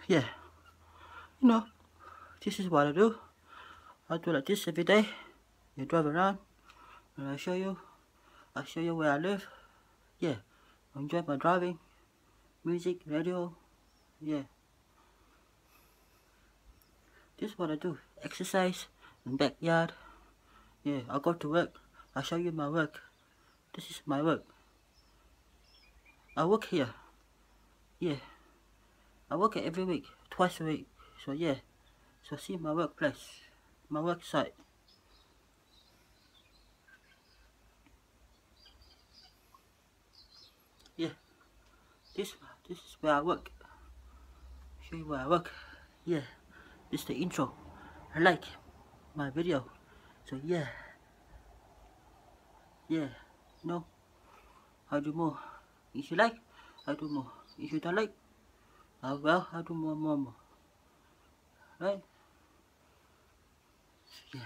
yeah, you know, this is what I do. I do like this every day. You drive around and I show you where I live. Yeah, I enjoy my driving, music, radio. Yeah, this is what I do. Exercise in backyard. Yeah, I go to work. I show you my work. This is my work. I work here. Yeah, I work here every week, twice a week. So yeah, so see my workplace, my work site. Yeah, this is where I work. Show you where I work. Yeah, this is the intro. I like my video. So yeah, no, I'll do more. If you like, I'll do more. If you don't like, well, I'll do more. Right? Yeah.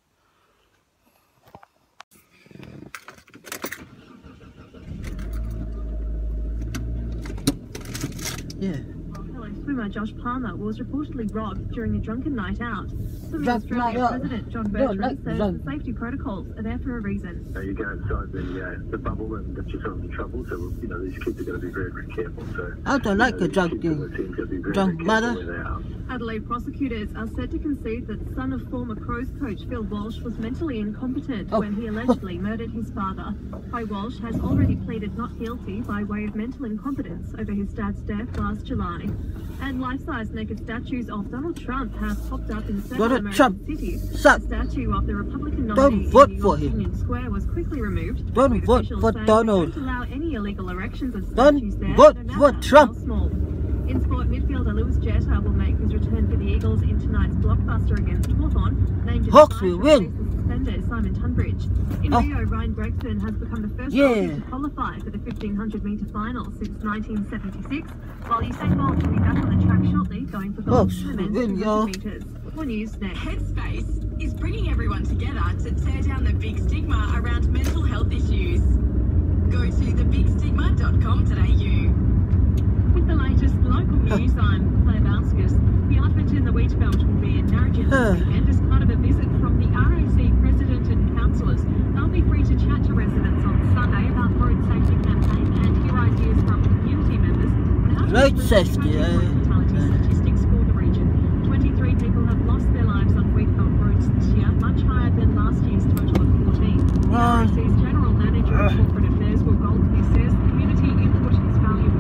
Yeah. Fellow swimmer Josh Palmer was reportedly robbed during a drunken night out. Swimming Australia President John Bertrand says the safety protocols are there for a reason. You go inside the bubble and get yourself into trouble, so these kids are going to be very, very careful. So I don't like a drunk mother. Adelaide prosecutors are said to concede that son of former Crows coach Phil Walsh was mentally incompetent when he allegedly murdered his father. Crow Walsh has already pleaded not guilty by way of mental incompetence over his dad's death last July. And life-size naked statues of Donald Trump have popped up in several American cities. The statue of the Republican nominee in New York Union Square was quickly removed. Don't vote for Donald. Don't allow any illegal erections of statues there. Don't vote for Trump. In sport, midfielder Lewis Jetta will make his return for the Eagles in tonight's blockbuster against Hawthorn. Named Hawks will win. Suspender Simon Tunbridge. In Rio, Ryan Gregson has become the first Aussie to qualify for the 1500-metre final since 1976, while Usain Bolt will be back on the track shortly, going for gold in the men's 200 metres. More news next. Headspace is bringing everyone together to tear down the big stigma around mental health issues. Go to thebigstigma.com.au. With the latest local news, I'm Claire Bauskas. The elephant in the wheat belt will be in Narrogin this weekend as part of a visit from the RAC president and councillors. They'll be free to chat to residents on Sunday about the road safety campaign and hear ideas from community members on how to road safety fatality statistics for the region. 23 people have lost their lives on wheat belt roads this year, much higher than last year's total of 14. The RAC's general manager of corporate affairs, Will Goldsmith, says community input is valuable.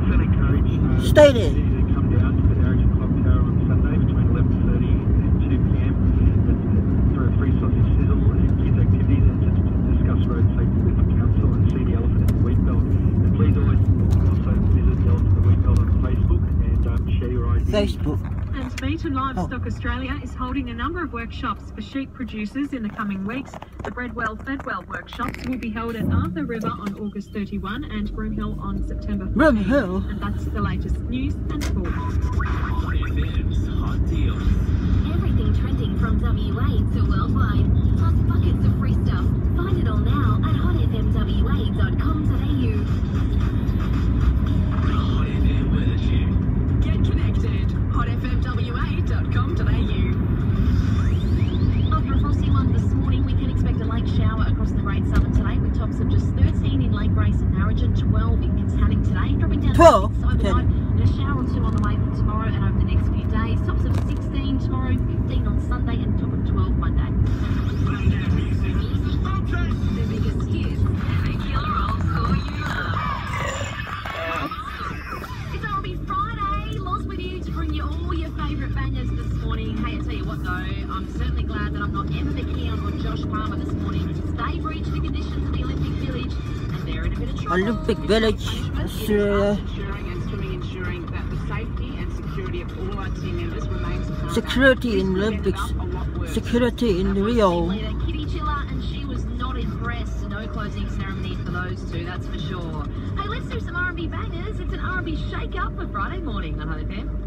Stay there. Come down to the Narrogin Clock Tower on Sunday between 11:30 and 2 p.m. for a free sausage sizzle and kids activities and to discuss road safety with the council and see the elephant in the wheat belt. And please always also visit the elephant in the wheat belt on Facebook and share your ideas. And Meat and Livestock Australia is holding a number of workshops for sheep producers in the coming weeks. The Bredwell Fedwell workshops will be held at Arthur River on August 31 and Broomhill on September 14. And that's the latest news and sport. Hot deals. Everything trending from WA to worldwide, plus buckets of free stuff. Find it all now at hotfmwa.com.au. Get connected. hotfmwa.com.au. After a frosty one this morning, we can expect a late shower across the Great Southern today, with tops of just 13 in Lake Grace and Narrogin, 12 in Constanning today, dropping down to 6 overnight, and a shower or two on the way for tomorrow and over the next few days. Tops of 16 tomorrow, 15 on Sunday, and top of 12 Monday. The biggest hits, regular old school you love. It's R&B Friday. Loz with you to bring you all your favourite bangers this morning. Hey, I tell you what though, I'm certainly glad that I'm not Emma McKeon or Josh Palmer this morning. They breached the conditions of the Olympic Village, and they're in a bit of trouble. Olympic Village, Australia. Ensuring that the safety and security of all our team members remains paramount. Security in Olympics, security in Rio. Kitty Chiller, and she was not impressed. No closing ceremony for those two, that's for sure. Hey, let's do some R&B bangers. It's an R&B shake-up for Friday morning on Hot FM.